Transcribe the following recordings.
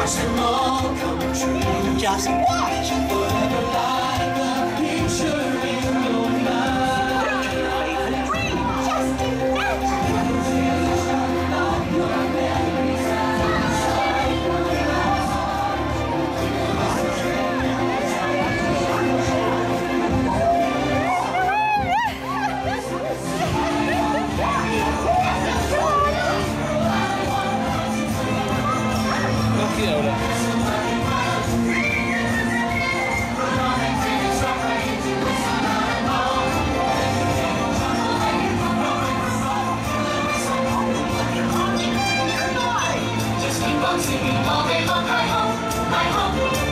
and all come true. Just watch. Forever like a picture in your mind. Put your faith and dream. Just imagine. Just keep on singing all day long. Hi ho, hi ho.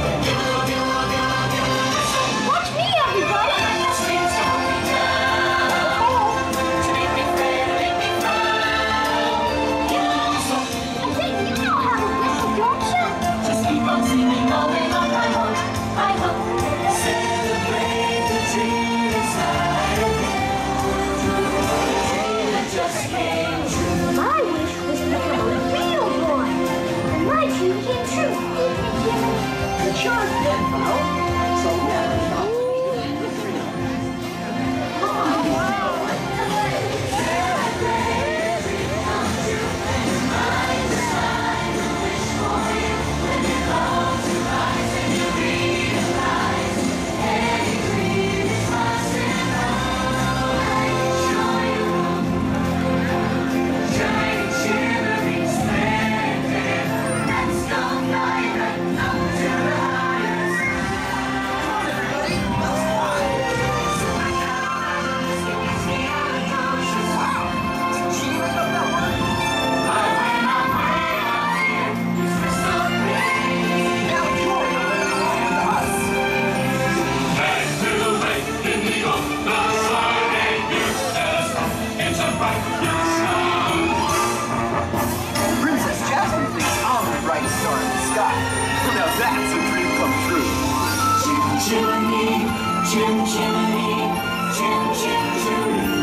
Watch me, everybody. Streets going down. To make me fair, make me proud. I think you know how to whistle, don't you? Just keep on singing all day long. Hi ho, hi ho. Celebrate the dream inside of you. The dream that just came true. My wish was to become a real boy. And my dream came true, didn't it, Jimmy? It sure did, Bo. So never stop. Shining, shimmering, splendid. Let's go fly right up to the highest. Princess Jasmine thinks I'm the brightest star in the sky. Well, now that's a dream come true. Chim chimney, chim chimney, chim chim chimney.